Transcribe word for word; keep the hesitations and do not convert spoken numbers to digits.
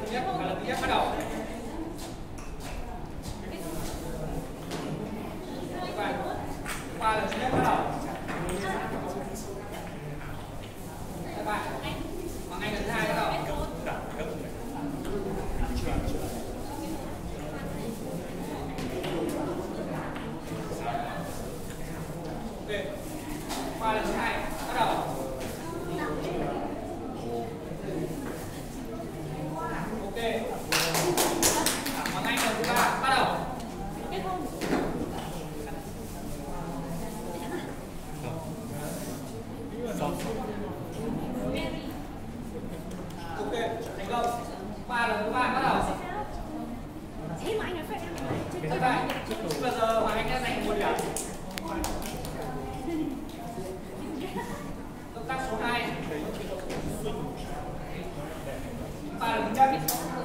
thứ nhất và lần thứ nhất bắt đầu. Ba lần thứ nhất bắt đầu. Các bạn, bằng anh lần thứ hai bắt đầu. Ok, ba lần thứ hai bắt đầu. Ok, bằng anh lần thứ ba bắt đầu. Ok, thành công. Ba lần thứ ba bắt đầu. Thất bại. Bây giờ Hoàng Anh đã giành một điểm. Động tác số hai. Ba lần thứ nhất.